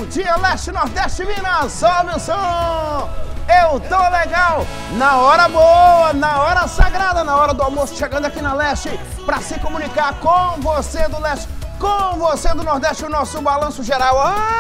Bom dia, Leste, Nordeste, Minas, sobe o som! Eu tô legal, na hora boa, na hora sagrada, na hora do almoço, chegando aqui na Leste, para se comunicar com você do Leste, com você do Nordeste, o nosso balanço geral.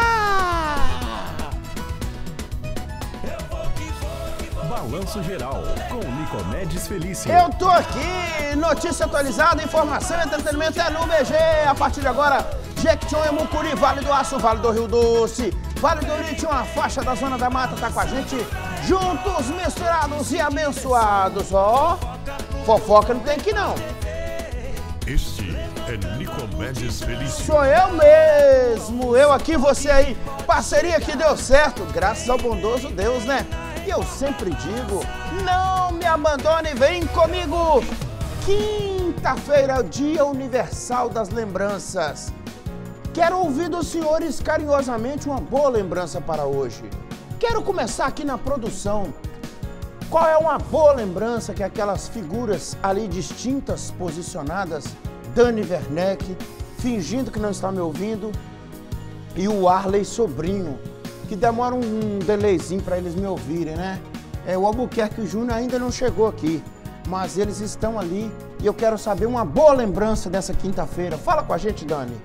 Balanço Geral, com Nicomedes Felício. Eu tô aqui, notícia atualizada, informação e entretenimento é no BG. A partir de agora, Jequitinhonha, Mucuri, Vale do Aço, Vale do Rio Doce, Vale do Lítio, uma faixa da Zona da Mata tá com a gente, juntos, misturados e abençoados. Ó, fofoca não tem aqui não. Este é Nicomedes Felício. Sou eu mesmo, eu aqui, você aí. Parceria que deu certo, graças ao bondoso Deus, né? E eu sempre digo, não me abandone, vem comigo. Quinta-feira é o Dia Universal das Lembranças. Quero ouvir dos senhores carinhosamente uma boa lembrança para hoje. Quero começar aqui na produção. Qual é uma boa lembrança que aquelas figuras ali distintas, posicionadas, Dani Werneck, fingindo que não está me ouvindo, e o Arley Sobrinho, que demora um delayzinho para eles me ouvirem, né? O Albuquerque Júnior ainda não chegou aqui, mas eles estão ali e eu quero saber uma boa lembrança dessa quinta-feira. Fala com a gente, Dani.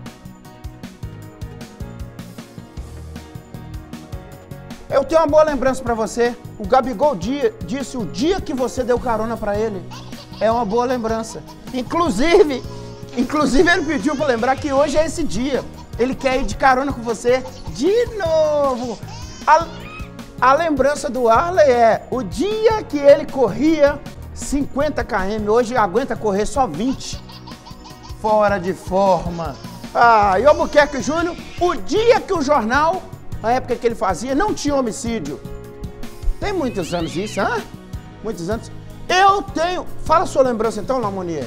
Eu tenho uma boa lembrança para você. O Gabigol disse o dia que você deu carona para ele. É uma boa lembrança. Inclusive ele pediu para lembrar que hoje é esse dia. Ele quer ir de carona com você de novo. A lembrança do Arley é o dia que ele corria 50 km, hoje aguenta correr só 20. Fora de forma. E o Albuquerque Júnior, o dia que o jornal, na época que ele fazia, não tinha homicídio. Tem muitos anos isso, hã? Muitos anos. Eu tenho... Fala a sua lembrança então, Lamonier.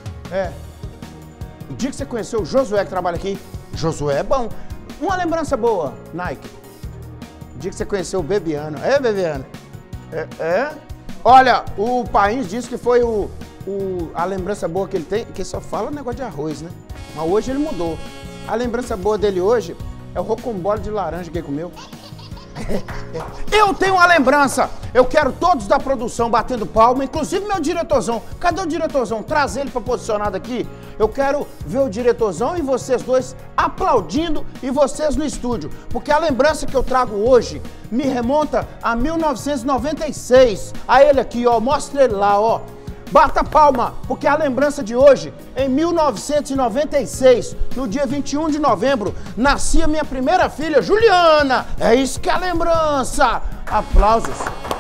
O dia que você conheceu o Josué, que trabalha aqui. Josué é bom. Uma lembrança boa, Nike. O dia que você conheceu o Bebiano. Bebiano? Olha, o País disse que foi a lembrança boa que ele tem, que só fala negócio de arroz, né? Mas hoje ele mudou. A lembrança boa dele hoje é o rocambole de laranja que ele comeu. Eu tenho uma lembrança. Eu quero todos da produção batendo palma, inclusive meu diretorzão. Cadê o diretorzão? Traz ele para posicionado aqui. Eu quero ver o diretorzão e vocês dois aplaudindo e vocês no estúdio. Porque a lembrança que eu trago hoje me remonta a 1996. A ele aqui, ó. Mostra ele lá, ó. Bata palma, porque a lembrança de hoje, em 1996, no dia 21 de novembro, nascia minha primeira filha, Juliana. É isso que é a lembrança. Aplausos.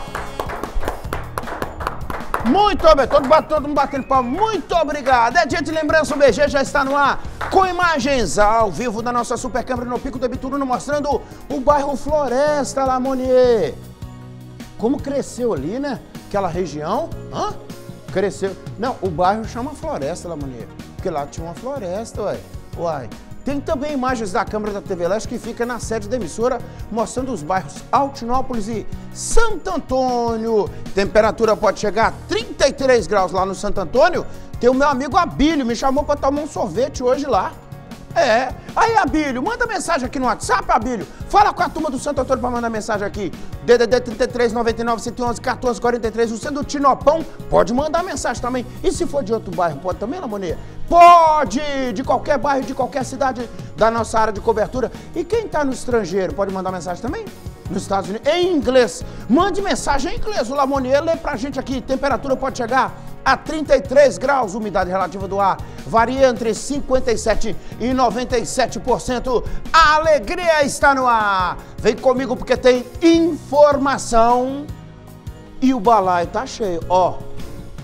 Muito obrigado, todo mundo batendo palma. Muito obrigado. É dia de lembrança, o BG já está no ar, com imagens ao vivo da nossa super câmera no Pico do Bituruna, mostrando o bairro Floresta, Lamonier. Como cresceu ali, né? Aquela região, cresceu. Não, o bairro chama Floresta, Lamonier, porque lá tinha uma floresta, uai. Tem também imagens da câmera da TV Leste que fica na sede da emissora, mostrando os bairros Altinópolis e Santo Antônio. Temperatura pode chegar a 33 graus lá no Santo Antônio. Tem o meu amigo Abílio, me chamou para tomar um sorvete hoje lá. Aí, Abílio, manda mensagem aqui no WhatsApp, Abílio. Fala com a turma do Santo Antônio para mandar mensagem aqui. DDD 33 99 111 14 43. Você do Tinopão pode mandar mensagem também. E se for de outro bairro, pode também, Lamonier? Pode! De qualquer bairro, de qualquer cidade da nossa área de cobertura. E quem está no estrangeiro, pode mandar mensagem também? Nos Estados Unidos, em inglês. Mande mensagem em inglês. O Lamonier lê pra gente aqui. Temperatura pode chegar a 33 graus. Umidade relativa do ar varia entre 57% e 97%. A alegria está no ar. Vem comigo porque tem informação. E o balaio tá cheio.